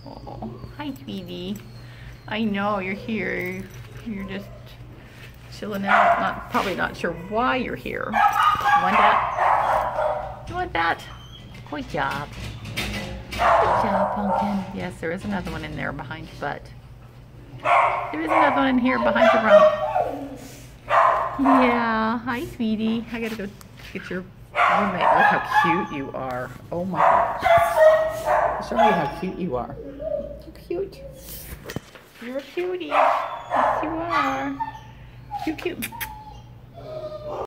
Oh, hi, sweetie. I know you're here. You're just chilling out. Probably not sure why you're here. You want that? You want that? Good job. Good job, Pumpkin. Yes, there is another one in there behind your butt. There is another one in here behind your rump. Yeah. Hi, sweetie. I gotta go get your roommate. Look how cute you are. Oh my gosh. I'll show you how cute you are. So cute. You're a cutie. Yes, you are. Cute, cute.